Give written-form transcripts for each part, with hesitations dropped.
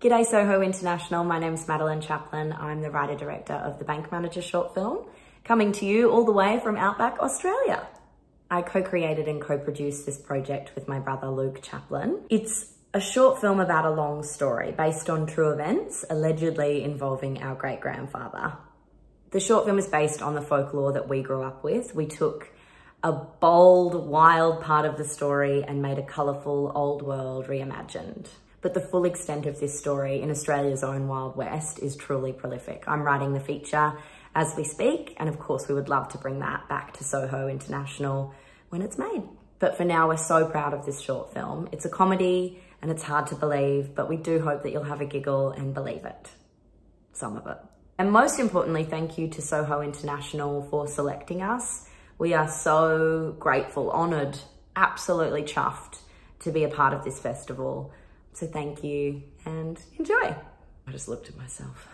G'day Soho International, my name's Madeline Chaplin. I'm the writer-director of the Bank Manager short film, coming to you all the way from Outback, Australia. I co-created and co-produced this project with my brother Luke Chaplin. It's a short film about a long story based on true events, allegedly involving our great-grandfather. The short film is based on the folklore that we grew up with. We took a bold, wild part of the story and made a colourful old world reimagined. But the full extent of this story in Australia's own Wild West is truly prolific. I'm writing the feature as we speak, and of course we would love to bring that back to Soho International when it's made. But for now, we're so proud of this short film. It's a comedy and it's hard to believe, but we do hope that you'll have a giggle and believe it. Some of it. And most importantly, thank you to Soho International for selecting us. We are so grateful, honoured, absolutely chuffed to be a part of this festival. So thank you and enjoy. I just looked at myself.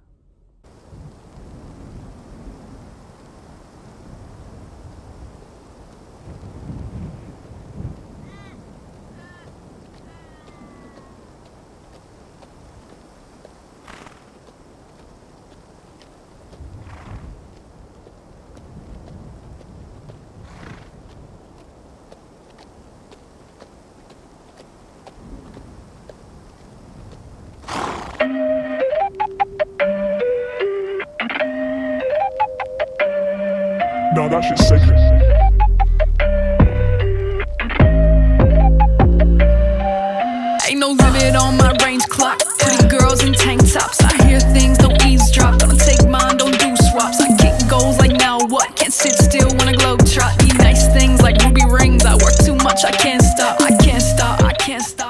No, that shit's sacred. Ain't no limit on my range clock. Pretty girls in tank tops. I hear things, don't eavesdrop. Don't take mine, don't do swaps. I kick goals like now what? Can't sit still when I globe trot. Need nice things like ruby rings. I work too much, I can't stop. I can't stop, I can't stop.